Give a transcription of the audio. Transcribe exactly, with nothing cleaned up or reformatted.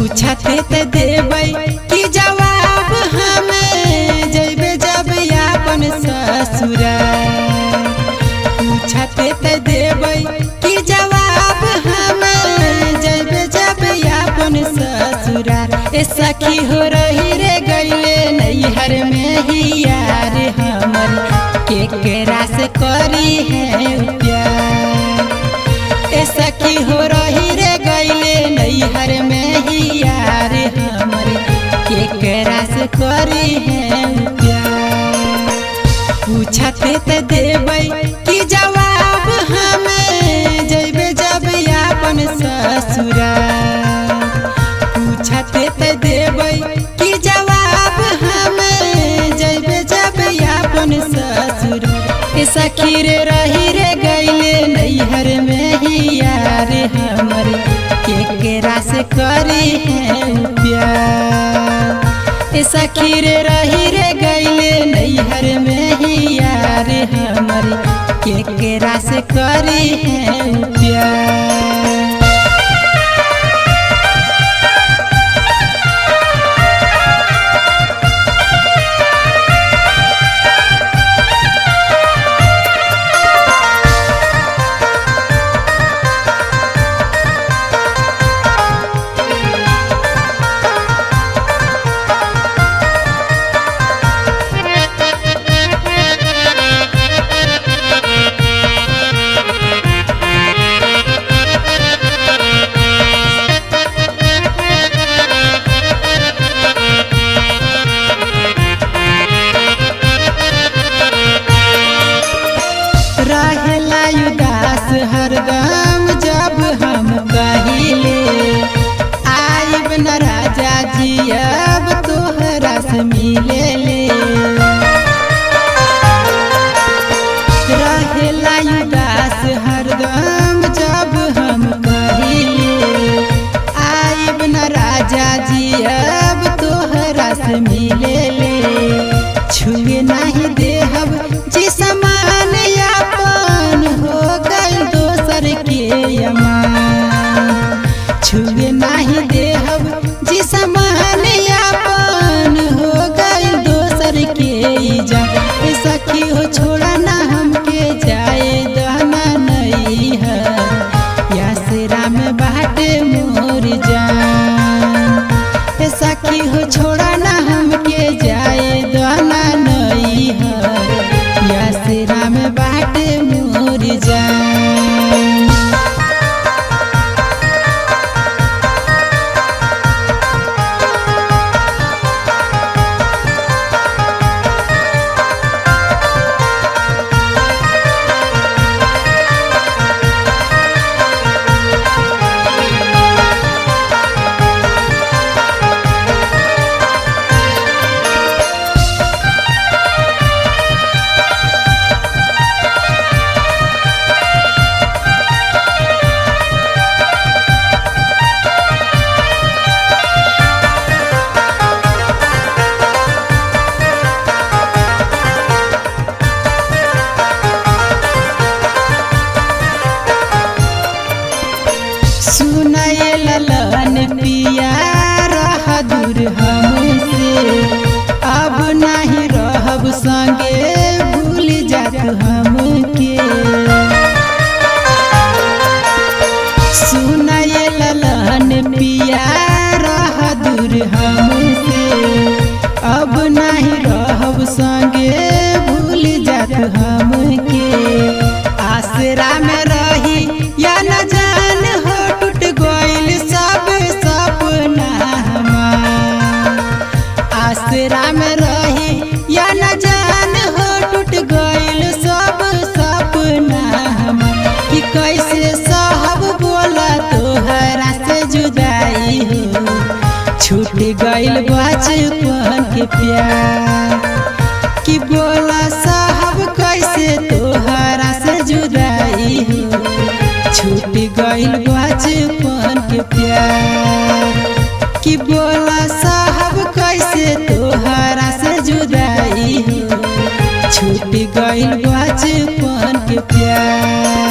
पूछते त देबै कि जवाब हमें जइबे जब अपन ससुराल। पूछते त देबै कि जवाब हमें जइबे जब अपन ससुराल। ए सखी हो रही रे गइले नैहर में ही यार हमर केकरा से करी है प्यार। ए सखी हो रही रे गइले नैहर में ही यार हमर केकरा से करी है प्यार। पूछते त देबै कि जवाब हमें जइबे जब अपन ससुराल। पूछते त देबै कि जवाब हमें जइबे जब अपन ससुराल। ए सखी रे रही रे गइले नैहर में ही यार हमर केकरा से करी है प्यार। ए सखी रे रही रे गइले नैहर में ही यार हमर केकरा से करी है प्यार। रहेला उदास हरदम जब हम कहिले आइब न राजा जी अब तोहरा से मिले ले। रहेला उदास हरदम जब हम कहिले आइब न राजा जी अब तोहरा से मिले ले। छुए नहीं देहब जी समान अपन हो गई दोसर के अमान। छुए नहीं देहब जी समान अपन हो गई दोसर के इज्जत। ए सखी हो छोड़ा ना हमके जाए दहना नहीं है यासरा में बाटे मोर जान। ए सखी हो छोड़ा ना हमके जाए दहना नहीं है यासरा में बाटे मोर जान। सुनाए ललन पिया रह दूर हमसे अब नहीं रहब संगे भूल जात हमके। सुनाए ललन पिया रह दूर हमसे अब नहीं रहब संगे भूल जात हमके। आसरा में रही या न जान हो टूट गइल सब सपना हमार। आसरा में रही या न जान हो टूट गइल सब सपना हमार। कि कैसे सहब बोला तोहरा से जुदाई हो छूट गइल बचपन के प्यार। कि बोला साहब कैसे तोहरा से जुदाई हो छूट गइल बचपन के प्यार। कि बोला साहब कैसे तोहरा से जुदाई हो छूट गइल बचपन के प्यार।